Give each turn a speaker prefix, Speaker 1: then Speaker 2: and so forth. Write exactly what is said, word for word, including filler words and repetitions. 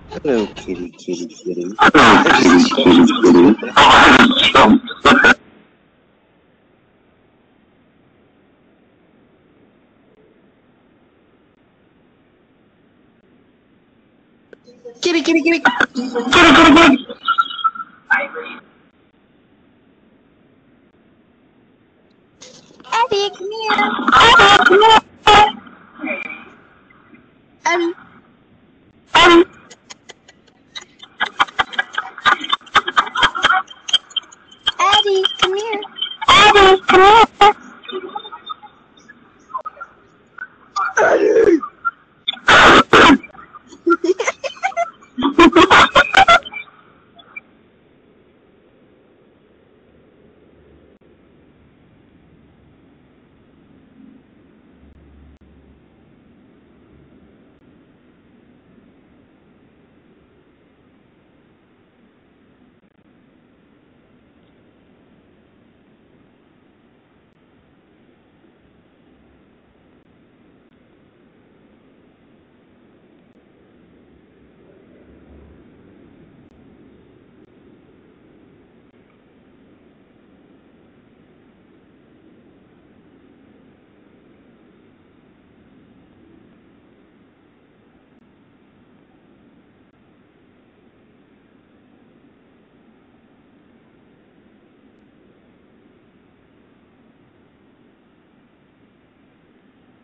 Speaker 1: Hello, kitty, kitty, kitty.
Speaker 2: Hello,
Speaker 1: I
Speaker 2: kitty,
Speaker 1: just
Speaker 2: kitty,
Speaker 1: jumped.
Speaker 2: kitty. Oh, I just jumped.
Speaker 1: Kitty, kitty, kitty.
Speaker 2: Kitty, kitty, kitty.
Speaker 3: Eddie, come here. Eddie.
Speaker 2: Um,
Speaker 3: Eddie, come here.
Speaker 2: Abby, come here.